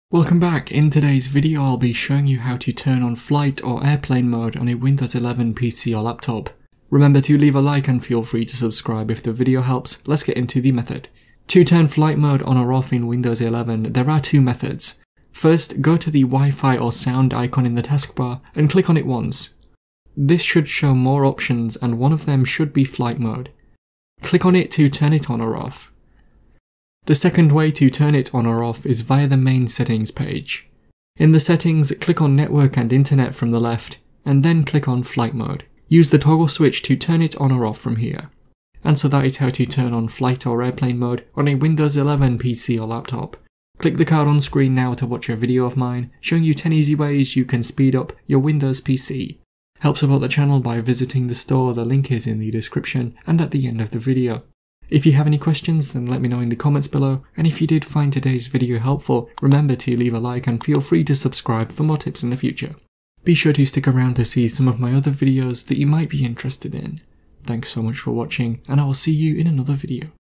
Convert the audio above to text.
Welcome back. In today's video I'll be showing you how to turn on flight or airplane mode on a Windows 11 PC or laptop. Remember to leave a like and feel free to subscribe if the video helps. Let's get into the method. To turn flight mode on or off in Windows 11, there are two methods. First, go to the Wi-Fi or sound icon in the taskbar and click on it once. This should show more options and one of them should be flight mode. Click on it to turn it on or off. The second way to turn it on or off is via the main settings page. In the settings, click on network and internet from the left, and then click on flight mode. Use the toggle switch to turn it on or off from here. And so that is how to turn on flight or airplane mode on a Windows 11 PC or laptop. Click the card on screen now to watch a video of mine showing you 10 easy ways you can speed up your Windows PC. Help support the channel by visiting the store, the link is in the description and at the end of the video. If you have any questions, then let me know in the comments below, and if you did find today's video helpful, remember to leave a like and feel free to subscribe for more tips in the future. Be sure to stick around to see some of my other videos that you might be interested in. Thanks so much for watching, and I will see you in another video.